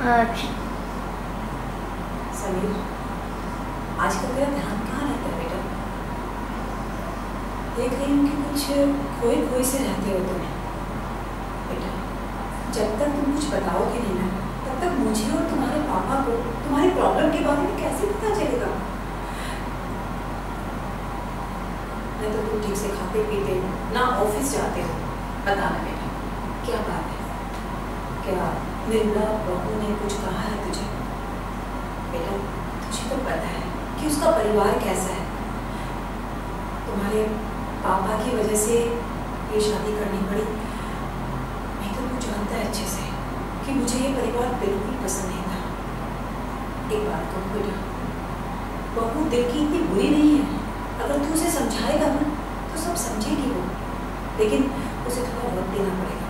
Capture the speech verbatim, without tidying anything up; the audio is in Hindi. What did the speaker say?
हाँ अच्छी। समीर, आजकल तेरा ध्यान कहाँ रहता है बेटा? देख रही हूँ कि कुछ खोई खोई से रहते हो तुम। बेटा, जब तक तुम कुछ बताओगे नहीं ना, तब तक मुझे और तुम्हारे पापा को तुम्हारी प्रॉब्लम के बारे में कैसे पता चलेगा? मैं तो तुम ठीक से खाते पीते ना ऑफिस जाते हो। बताना बेटा, क्या बात है? क्या निर्मला बहू ने कुछ कहा है तुझे? बेटा, तुझे तो पता है कि उसका परिवार कैसा है। तुम्हारे पापा की वजह से ये शादी करनी पड़ी। मैं तो तू जानता है अच्छे से कि मुझे ये परिवार बिल्कुल पसंद नहीं था। एक बात कहूँ बेटा, बहू दिल की इतनी बुरी नहीं है। अगर तू उसे समझाएगा ना तो सब समझेगी वो, लेकिन उसे थोड़ा वक्त देना पड़ेगा।